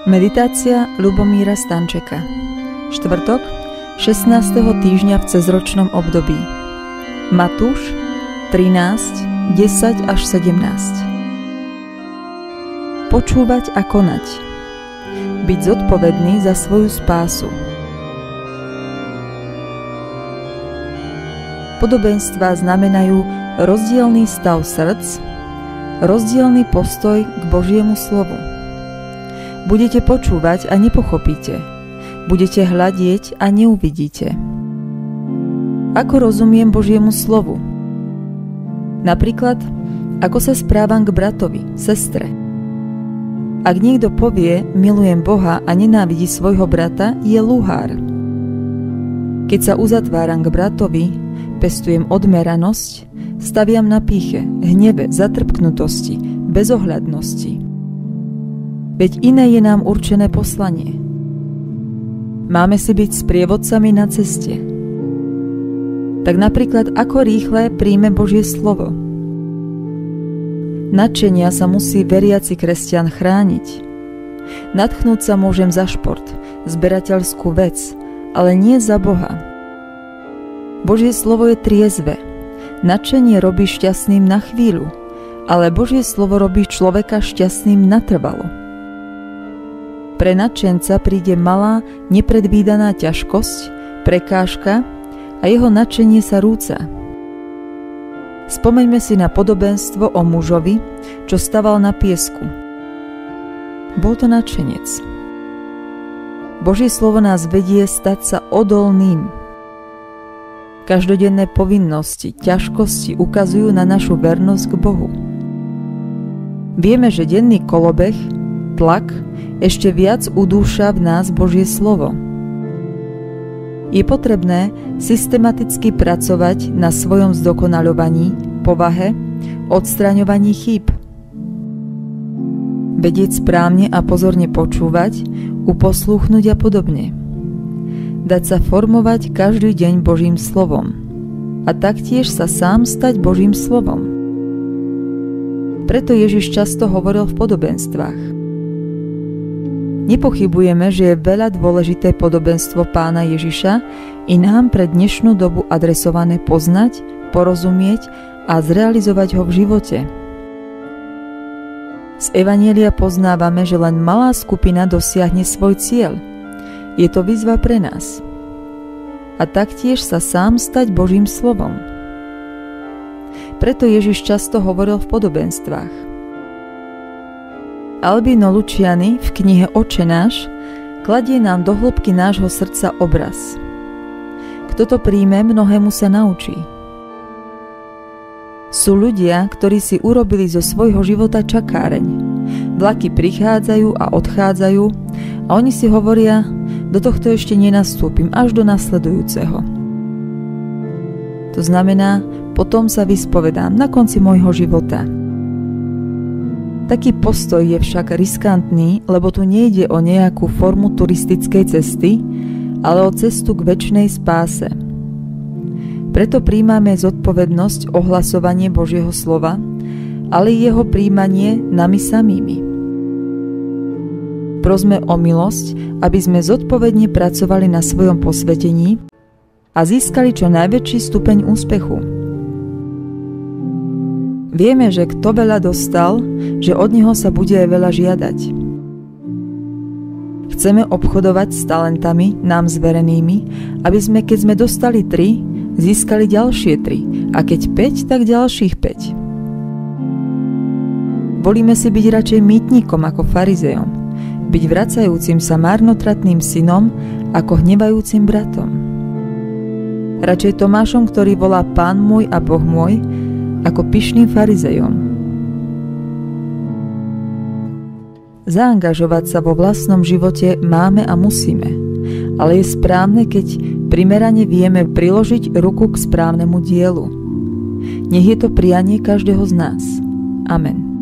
Meditácia Ľubomíra Stančeka. Štvrtok, 16. týždňa v cezročnom období. Matúš 13, 10 až 17. Počúvať a konať. Byť zodpovedný za svoju spásu. Podobenstvá znamenajú rozdielny stav srdc, rozdielny postoj k Božiemu slovu. Budete počúvať a nepochopíte. Budete hľadieť a neuvidíte. Ako rozumiem Božiemu slovu? Napríklad, ako sa správam k bratovi, sestre. Ak niekto povie, milujem Boha a nenávidí svojho brata, je luhár. Keď sa uzatváram k bratovi, pestujem odmeranosť, staviam na pýche, hneve, zatrpknutosti, bezohľadnosti. Veď iné je nám určené poslanie. Máme si byť sprievodcami na ceste. Tak napríklad, ako rýchle príjme Božie slovo. Nadšenia sa musí veriaci kresťan chrániť. Nadchnúť sa môžem za šport, zberateľskú vec, ale nie za Boha. Božie slovo je triezve. Nadšenie robí šťastným na chvíľu, ale Božie slovo robí človeka šťastným natrvalo. Pre nadšenca príde malá, nepredvídaná ťažkosť, prekážka a jeho nadšenie sa rúca. Spomeňme si na podobenstvo o mužovi, čo staval na piesku. Bol to nadšenec. Božie slovo nás vedie stať sa odolným. Každodenné povinnosti, ťažkosti ukazujú na našu vernosť k Bohu. Vieme, že denný kolobeh, tlak, ešte viac udúša v nás Božie slovo. Je potrebné systematicky pracovať na svojom zdokonaľovaní, povahe, odstraňovaní chýb. Vedieť správne a pozorne počúvať, uposlúchnuť a podobne. Dať sa formovať každý deň Božím slovom a taktiež sa sám stať Božím slovom. Preto Ježiš často hovoril v podobenstvách. Nepochybujeme, že je veľa dôležité podobenstvo Pána Ježiša i nám pre dnešnú dobu adresované poznať, porozumieť a zrealizovať ho v živote. Z Evanjelia poznávame, že len malá skupina dosiahne svoj cieľ. Je to výzva pre nás. A taktiež sa sám stať Božím slovom. Preto Ježiš často hovoril v podobenstvách. Albino Luciani v knihe Oče náš kladie nám do hĺbky nášho srdca obraz. Kto to príjme, mnohému sa naučí. Sú ľudia, ktorí si urobili zo svojho života čakáreň. Vlaky prichádzajú a odchádzajú a oni si hovoria, do tohto ešte nenastúpim, až do nasledujúceho. To znamená, potom sa vyspovedám na konci môjho života. Taký postoj je však riskantný, lebo tu nejde o nejakú formu turistickej cesty, ale o cestu k večnej spáse. Preto prijímame zodpovednosť ohlasovanie Božieho slova, ale jeho prijímanie nami samými. Prosme o milosť, aby sme zodpovedne pracovali na svojom posvetení a získali čo najväčší stupeň úspechu. Vieme, že kto veľa dostal, že od neho sa bude aj veľa žiadať. Chceme obchodovať s talentami nám zverenými, aby sme, keď sme dostali 3, získali ďalšie 3 a keď 5, tak ďalších 5. Volíme si byť radšej mýtnikom ako farizejom, byť vracajúcim sa marnotratným synom ako hnevajúcim bratom. Radšej Tomášom, ktorý volá Pán môj a Boh môj, ako pyšným farizejom. Zaangažovať sa vo vlastnom živote máme a musíme, ale je správne, keď primerane vieme priložiť ruku k správnemu dielu. Nech je to prianie každého z nás. Amen.